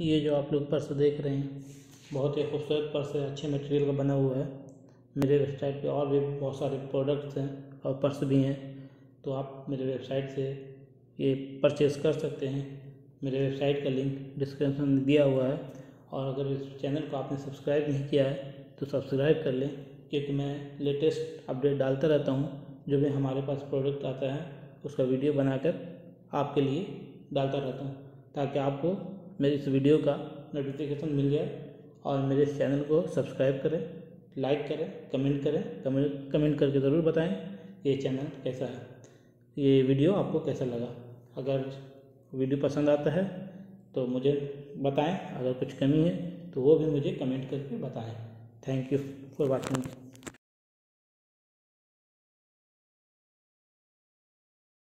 ये जो आप लोग पर्स देख रहे हैं बहुत ही खूबसूरत पर्स है, अच्छे मटेरियल का बना हुआ है। मेरे वेबसाइट पे और भी बहुत सारे प्रोडक्ट्स हैं और पर्स भी हैं, तो आप मेरे वेबसाइट से ये परचेज़ कर सकते हैं। मेरे वेबसाइट का लिंक डिस्क्रिप्शन में दिया हुआ है। और अगर इस चैनल को आपने सब्सक्राइब नहीं किया है तो सब्सक्राइब कर लें, क्योंकि मैं लेटेस्ट अपडेट डालता रहता हूँ। जो भी हमारे पास प्रोडक्ट आता है उसका वीडियो बनाकर आपके लिए डालता रहता हूँ, ताकि आपको मेरी इस वीडियो का नोटिफिकेशन मिल जाए। और मेरे इस चैनल को सब्सक्राइब करें, लाइक करें, कमेंट करें। कमेंट करके ज़रूर बताएं ये चैनल कैसा है, ये वीडियो आपको कैसा लगा। अगर वीडियो पसंद आता है तो मुझे बताएं, अगर कुछ कमी है तो वो भी मुझे कमेंट करके बताएं। Thank you for watching.